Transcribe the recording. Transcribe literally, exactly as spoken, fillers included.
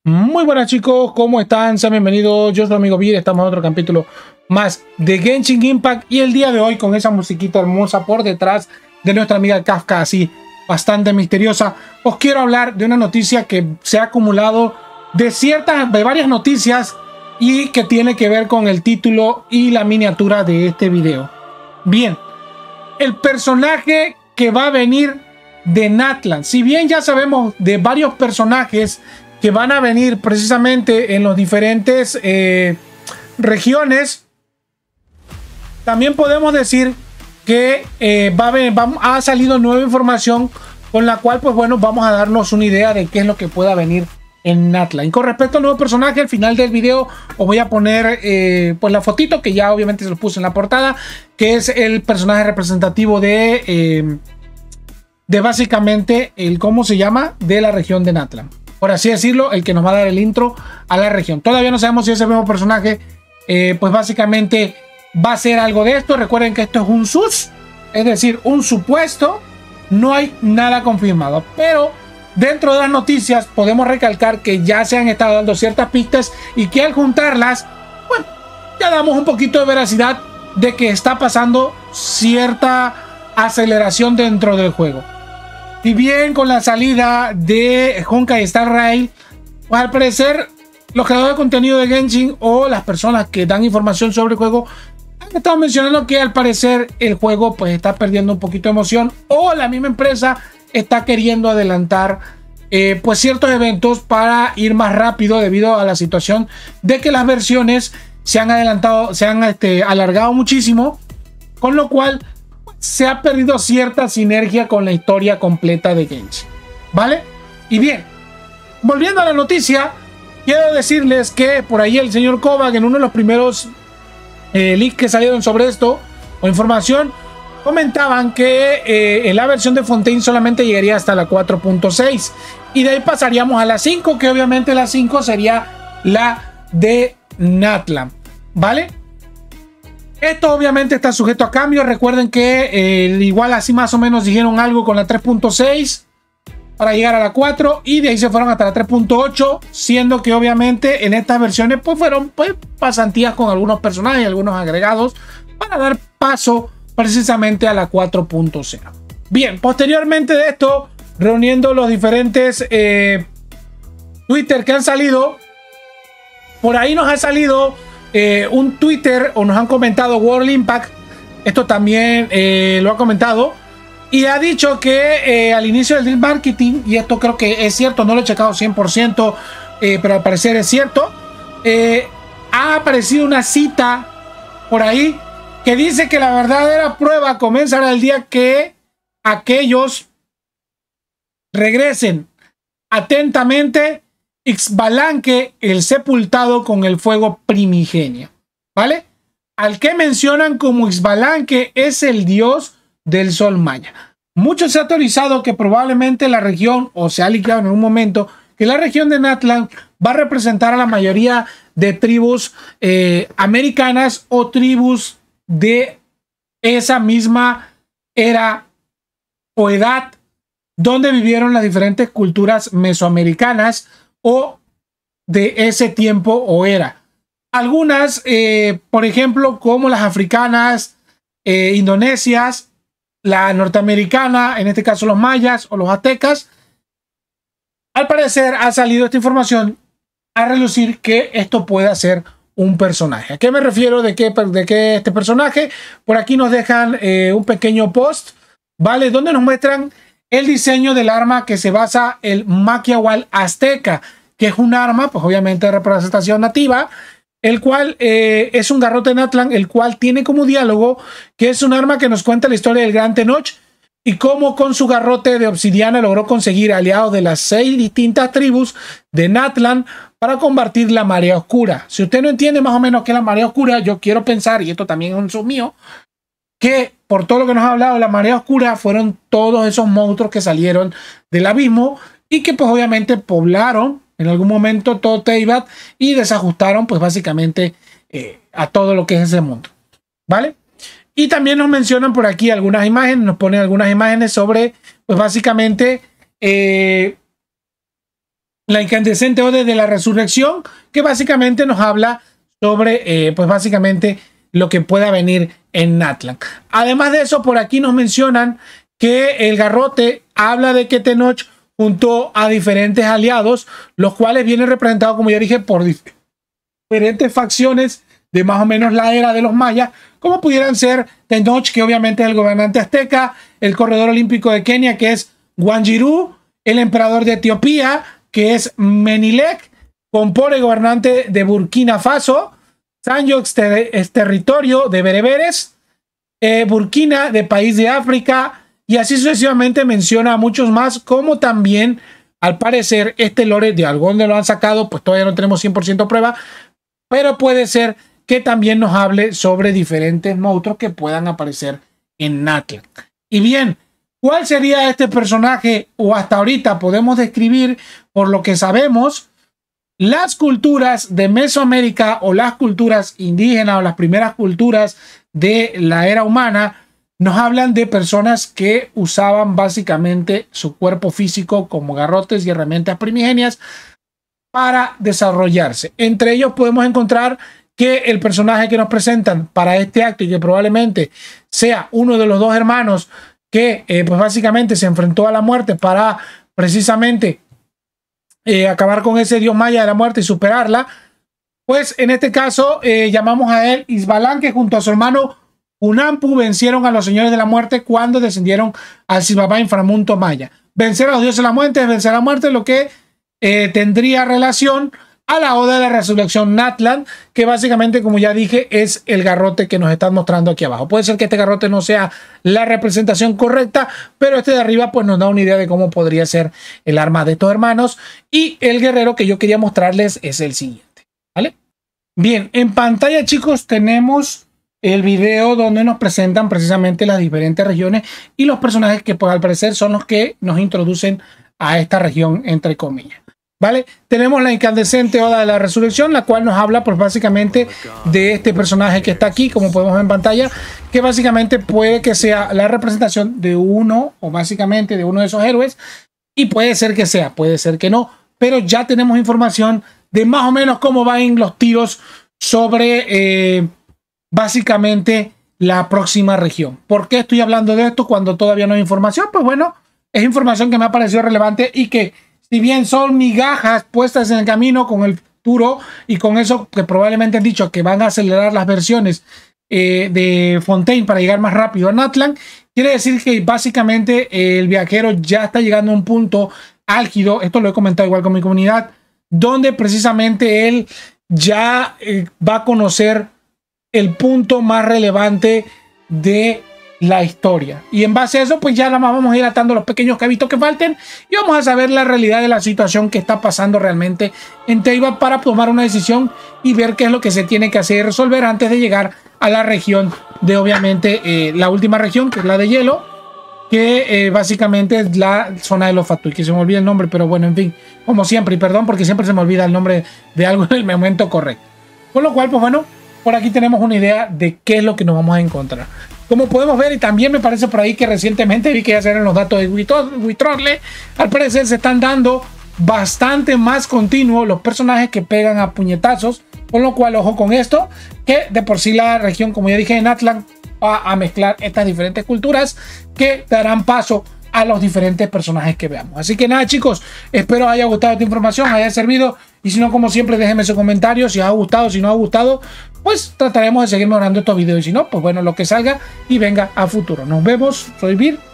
Muy buenas chicos, ¿cómo están? Sean bienvenidos, yo soy su amigo Vir, estamos en otro capítulo más de Genshin Impact y el día de hoy con esa musiquita hermosa por detrás de nuestra amiga Kafka, así bastante misteriosa, os quiero hablar de una noticia que se ha acumulado de ciertas, de varias noticias y que tiene que ver con el título y la miniatura de este video. Bien, el personaje que va a venir de Natlan, si bien ya sabemos de varios personajes que van a venir precisamente en los diferentes eh, regiones, también podemos decir que eh, va a haber, va, ha salido nueva información con la cual, pues bueno, vamos a darnos una idea de qué es lo que pueda venir en Natlan. Y con respecto al nuevo personaje, al final del video os voy a poner eh, pues la fotito que ya obviamente se lo puse en la portada, que es el personaje representativo de, eh, de básicamente el, ¿cómo se llama? De la región de Natlan. Por así decirlo, el que nos va a dar el intro a la región. Todavía no sabemos si ese mismo personaje, eh, pues básicamente va a ser algo de esto. Recuerden que esto es un sus, es decir, un supuesto. No hay nada confirmado. Pero dentro de las noticias podemos recalcar que ya se han estado dando ciertas pistas y que al juntarlas, bueno, ya damos un poquito de veracidad de que está pasando cierta aceleración dentro del juego. Y bien, con la salida de Honkai Star Rail, pues al parecer los creadores de contenido de Genshin o las personas que dan información sobre el juego han estado mencionando que al parecer el juego pues está perdiendo un poquito de emoción, o la misma empresa está queriendo adelantar eh, pues ciertos eventos para ir más rápido debido a la situación de que las versiones se han adelantado, se han este, alargado muchísimo, con lo cual se ha perdido cierta sinergia con la historia completa de Genshin, ¿vale? Y bien, volviendo a la noticia, quiero decirles que por ahí el señor Kovac, en uno de los primeros eh, leaks que salieron sobre esto, o información, comentaban que eh, en la versión de Fontaine solamente llegaría hasta la cuatro punto seis y de ahí pasaríamos a la cinco, que obviamente la cinco sería la de Natlan, ¿vale? Esto obviamente está sujeto a cambio. Recuerden que eh, igual así más o menos dijeron algo con la tres punto seis para llegar a la cuatro y de ahí se fueron hasta la tres punto ocho, siendo que obviamente en estas versiones pues fueron pues pasantías con algunos personajes y algunos agregados para dar paso precisamente a la cuatro punto cero. Bien, posteriormente de esto, reuniendo los diferentes eh, Twitter que han salido, por ahí nos ha salido Eh, un Twitter, o nos han comentado World Impact, esto también eh, lo ha comentado y ha dicho que eh, al inicio del deal marketing, y esto creo que es cierto, no lo he checado cien por ciento, eh, pero al parecer es cierto, eh, ha aparecido una cita por ahí que dice que la verdadera prueba comenzará el día que aquellos regresen atentamente Ixbalanque, el sepultado con el fuego primigenio, ¿vale? Al que mencionan como Ixbalanque es el dios del sol maya. Mucho se ha teorizado que probablemente la región, o se ha liqueado en un momento, que la región de Natlan va a representar a la mayoría de tribus eh, americanas o tribus de esa misma era o edad donde vivieron las diferentes culturas mesoamericanas o de ese tiempo o era. Algunas, eh, por ejemplo, como las africanas, eh, indonesias, la norteamericana, en este caso los mayas o los aztecas. Al parecer ha salido esta información a relucir que esto pueda ser un personaje. ¿A qué me refiero de qué, de qué este personaje? Por aquí nos dejan eh, un pequeño post, ¿vale? Donde nos muestran el diseño del arma que se basa el Maquiawal azteca, que es un arma, pues obviamente de representación nativa, el cual eh, es un garrote Natlan, el cual tiene como diálogo que es un arma que nos cuenta la historia del Gran Tenoch y cómo con su garrote de obsidiana logró conseguir aliados de las seis distintas tribus de Natlan para combatir la marea oscura. Si usted no entiende más o menos qué es la marea oscura, yo quiero pensar, y esto también es un sub mío, que por todo lo que nos ha hablado, la marea oscura fueron todos esos monstruos que salieron del abismo y que pues obviamente poblaron en algún momento todo Teyvat y desajustaron pues básicamente eh, a todo lo que es ese mundo, ¿vale? Y también nos mencionan por aquí algunas imágenes, nos ponen algunas imágenes sobre pues básicamente eh, la incandescente Ode de la Resurrección, que básicamente nos habla sobre, eh, pues básicamente, lo que pueda venir en Natlan. Además de eso, por aquí nos mencionan que el garrote habla de que Tenoch junto a diferentes aliados, los cuales vienen representados, como ya dije, por diferentes facciones de más o menos la era de los mayas, como pudieran ser Tenoch, que obviamente es el gobernante azteca, el corredor olímpico de Kenia, que es Guanjiru, el emperador de Etiopía, que es Menilek, Compore, gobernante de Burkina Faso, Sanjo es territorio de bereberes, eh, Burkina de país de África, y así sucesivamente menciona a muchos más, como también, al parecer, este lore de algo donde lo han sacado, pues todavía no tenemos cien por ciento prueba, pero puede ser que también nos hable sobre diferentes monstruos que puedan aparecer en Natlan. Y bien, ¿cuál sería este personaje? O hasta ahorita podemos describir, por lo que sabemos, las culturas de Mesoamérica o las culturas indígenas o las primeras culturas de la era humana nos hablan de personas que usaban básicamente su cuerpo físico como garrotes y herramientas primigenias para desarrollarse. Entre ellos podemos encontrar que el personaje que nos presentan para este acto y que probablemente sea uno de los dos hermanos que eh, pues básicamente se enfrentó a la muerte para precisamente eh, acabar con ese dios maya de la muerte y superarla, pues en este caso eh, llamamos a él Isbalán, que junto a su hermano Unampu vencieron a los señores de la muerte cuando descendieron al Silvabá inframundo maya. Vencer a los dioses de la muerte es vencer a la muerte, lo que eh, tendría relación a la Oda de la Resurrección Natlan, que básicamente, como ya dije, es el garrote que nos están mostrando aquí abajo. Puede ser que este garrote no sea la representación correcta, pero este de arriba pues nos da una idea de cómo podría ser el arma de estos hermanos. Y el guerrero que yo quería mostrarles es el siguiente, ¿vale? Bien, en pantalla, chicos, tenemos el video donde nos presentan precisamente las diferentes regiones y los personajes que pues al parecer son los que nos introducen a esta región, entre comillas. ¿Vale? Tenemos la incandescente Oda de la Resurrección, la cual nos habla pues básicamente de este personaje que está aquí, como podemos ver en pantalla, que básicamente puede que sea la representación de uno o básicamente de uno de esos héroes, y puede ser que sea, puede ser que no, pero ya tenemos información de más o menos cómo van los tiros sobre eh, básicamente la próxima región. ¿Por qué estoy hablando de esto cuando todavía no hay información? Pues bueno, es información que me ha parecido relevante y que, si bien son migajas puestas en el camino con el futuro y con eso que probablemente han dicho que van a acelerar las versiones eh, de Fontaine para llegar más rápido a Natlan, quiere decir que básicamente eh, el viajero ya está llegando a un punto álgido, esto lo he comentado igual con mi comunidad, donde precisamente él ya eh, va a conocer el punto más relevante de la historia, y en base a eso pues ya nada más vamos a ir atando los pequeños cabitos que falten y vamos a saber la realidad de la situación que está pasando realmente en Teyvat para tomar una decisión y ver qué es lo que se tiene que hacer y resolver antes de llegar a la región de obviamente eh, la última región, que es la de hielo, que eh, básicamente es la zona de los Fatui, que se me olvida el nombre, pero bueno, en fin, como siempre, y perdón porque siempre se me olvida el nombre de algo en el momento correcto. Con lo cual, pues bueno, por aquí tenemos una idea de qué es lo que nos vamos a encontrar. Como podemos ver, y también me parece por ahí que recientemente vi que ya salieron los datos de Witrorle, al parecer se están dando bastante más continuo los personajes que pegan a puñetazos, con lo cual ojo con esto, que de por sí la región, como ya dije, en Natlan va a mezclar estas diferentes culturas que darán paso a los diferentes personajes que veamos. Así que nada, chicos, espero os haya gustado esta información, haya servido, y si no, como siempre, déjenme su comentario si os ha gustado, si no ha gustado, pues trataremos de seguir mejorando estos videos, y si no, pues bueno, lo que salga y venga a futuro. Nos vemos, soy Vir.